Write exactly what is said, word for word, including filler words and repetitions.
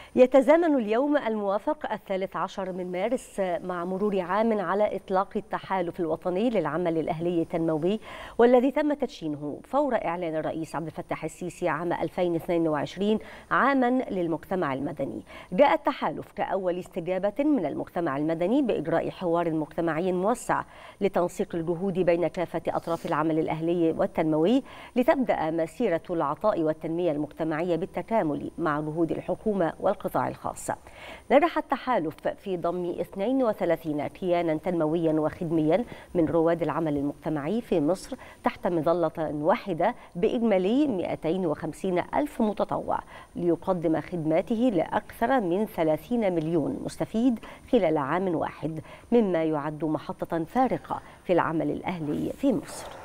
يتزامن اليوم الموافق الثالث عشر من مارس مع مرور عام على إطلاق التحالف الوطني للعمل الأهلي التنموي، والذي تم تدشينه فور إعلان الرئيس عبد الفتاح السيسي عام ألفين واثنين وعشرين عاما للمجتمع المدني. جاء التحالف كأول استجابة من المجتمع المدني بإجراء حوار مجتمعي موسع لتنسيق الجهود بين كافة أطراف العمل الأهلي والتنموي، لتبدأ مسيرة العطاء والتنمية المجتمعية بالتكامل مع جهود الحكومة والقطاع الخاص. نجح التحالف في ضم اثنين وثلاثين كيانا تنمويا وخدميا من رواد العمل المجتمعي في مصر تحت مظلة واحدة بإجمالي مئتين وخمسين ألف متطوع، ليقدم خدماته لأكثر من ثلاثين مليون مستفيد خلال عام واحد، مما يعد محطة فارقة في العمل الأهلي في مصر.